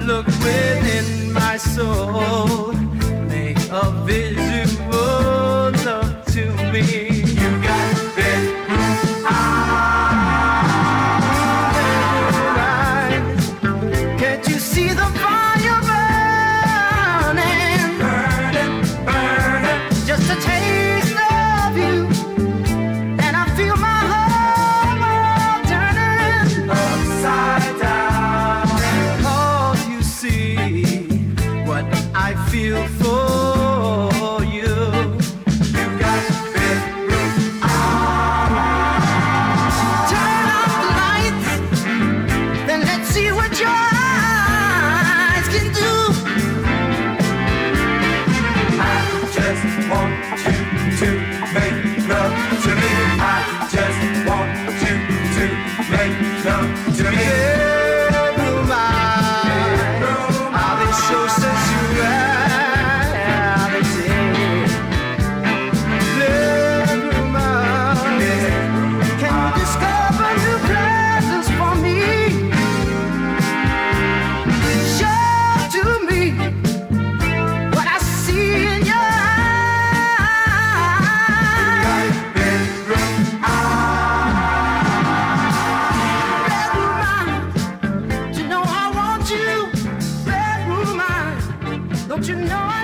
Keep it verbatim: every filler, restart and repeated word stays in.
look within my soul, make a visual love to me. You got bedroom eyes. Can't you see the fire burning, burning, burning? Just a taste of you, and I feel my whole world turning upside down. Cause you see what I feel for you. You got bedroom eyes. Turn off the lights, then let's see what your eyes can do. I just want you to make love to me. I just want you to make love to me. Bedroom eyes, I'll be so sensuality. Bedroom eyes, can you discover new pleasures for me? Show to me what I see in your eyes. Bedroom eyes, you know I want you. Bedroom eyes, don't you know I